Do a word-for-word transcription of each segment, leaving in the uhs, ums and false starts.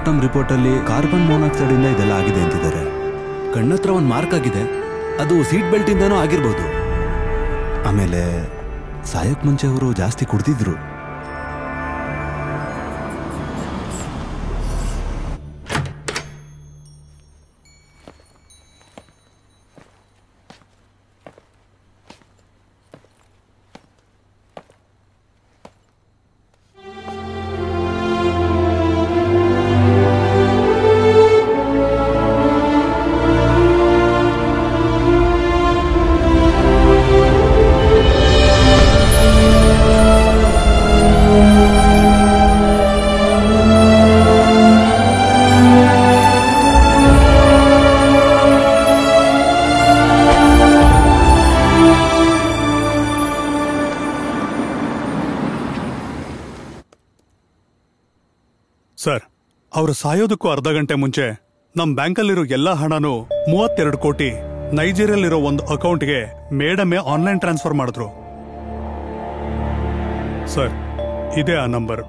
Mortem ರಿಪೋರ್ಟಲ್ಲಿ carbon monoxide ಇಂದ ಇದೆಲ್ಲ ಆಗಿದೆ ಅಂತಿದ್ದಾರೆ. ಕಣ್ಣತ್ರ ಒಂದು ಮಾರ್ಕ್ ಆಗಿದೆ, ಅದು ಸೀಟ್ ಬೆಲ್ಟ್ ಇಂದನೂ ಆಗಿರ್ಬೋದು. ಆಮೇಲೆ ಸಾಯಕ್ ಮುಂಚೆ ಅವರು ಜಾಸ್ತಿ ಕುಡ್ದಿದ್ರು. ಸರ್, ಅವರು ಸಾಯೋದಕ್ಕೂ ಅರ್ಧ ಗಂಟೆ ಮುಂಚೆ ನಮ್ ಬ್ಯಾಂಕಲ್ಲಿರೋ ಎಲ್ಲಾ ಹಣನೂ ಮೂವತ್ತೆರಡು ಕೋಟಿ ನೈಜೀರಿಯಲ್ಲಿರೋ ಒಂದು ಅಕೌಂಟ್ಗೆ ಮೇಡಮೇ ಆನ್ಲೈನ್ ಟ್ರಾನ್ಸ್ಫರ್ ಮಾಡಿದ್ರು. ಸರ್, ಇದೇ ಆ ನಂಬರ್.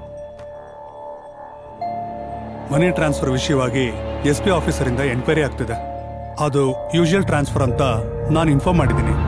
ಮನಿ ಟ್ರಾನ್ಸ್ಫರ್ ವಿಷಯವಾಗಿ ಎಸ್ ಪಿ ಆಫೀಸರಿಂದ ಎನ್ಕ್ವೈರಿ ಆಗ್ತಿದೆ. ಅದು ಯೂಶುವಲ್ ಟ್ರಾನ್ಸ್ಫರ್ ಅಂತ ನಾನು ಇನ್ಫಾರ್ಮ್ ಮಾಡಿದ್ದೀನಿ.